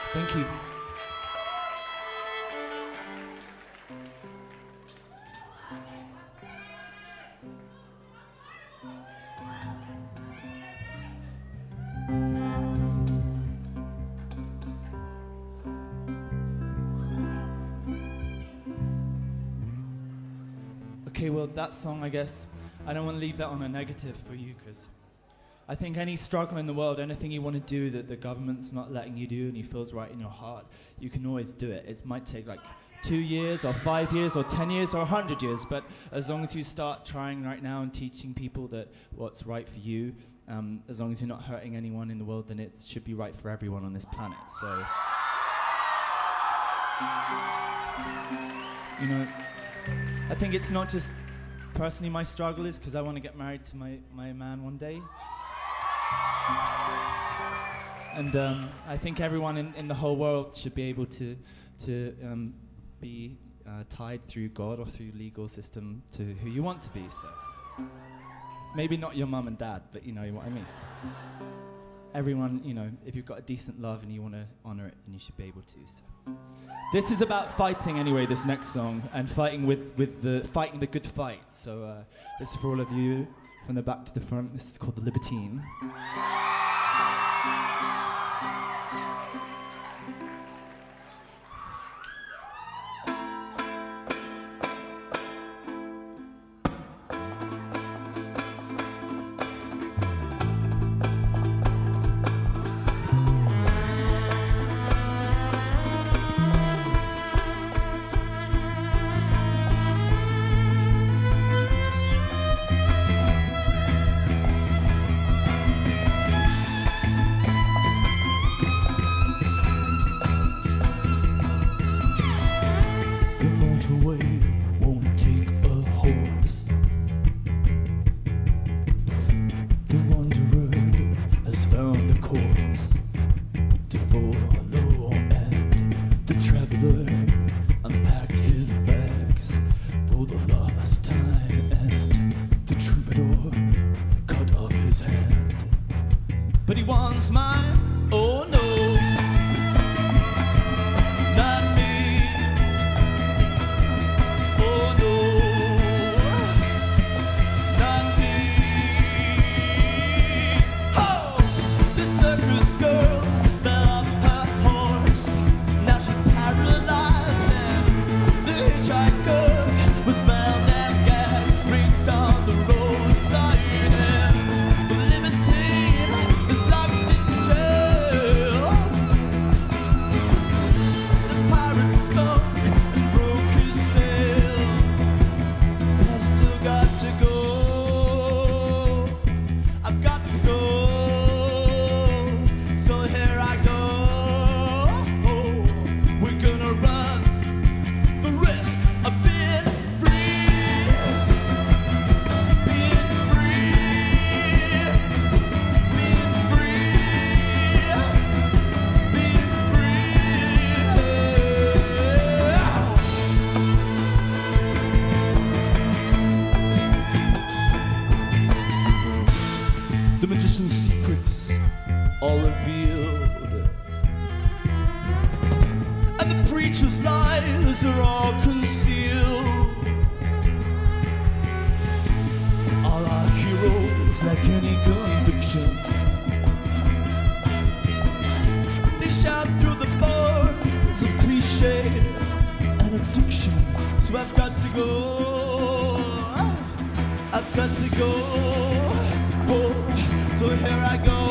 Thank you. Okay, well, that song, I guess, I don't want to leave that on a negative for you, because I think any struggle in the world, anything you want to do that the government's not letting you do and you feels right in your heart, you can always do it. It might take like 2 years or 5 years or 10 years or 100 years, but as long as you start trying right now and teaching people that what's right for you, as long as you're not hurting anyone in the world, then it should be right for everyone on this planet. So, you know, I think it's not just personally my struggle is because I want to get married to my man one day. And I think everyone in the whole world should be able to be tied through God or through legal system to who you want to be. So maybe not your mum and dad, but you know what I mean. Everyone, you know, if you've got a decent love and you want to honor it, then you should be able to. So this is about fighting anyway, this next song, and fighting fighting the good fight. So this is for all of you from the back to the front. This is called The Libertine. So here I go.